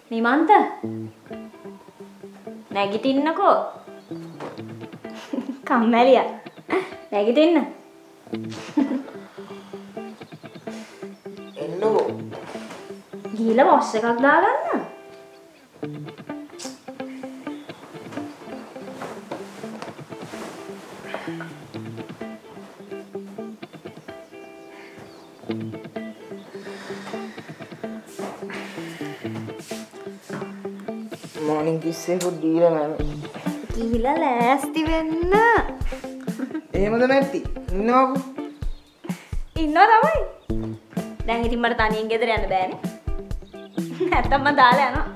නිමන්ත නැගිටින්නකෝ. කම්මැලියා. නැගිටින්න. එන්නකෝ. ගිහලා වොෂ් එකක් දාගන්න. Morning kiss එකක් දීලා මම. ගිහලා ලෑස්ති වෙන්න. එහෙමද නැත්ති? ඉන්නවකෝ. ඉන්නවා තමයි. දැන් ඉතින් මට තනියෙන් ගෙදර යන්න බෑනේ. නැත්තම් මම දාලා යනවා.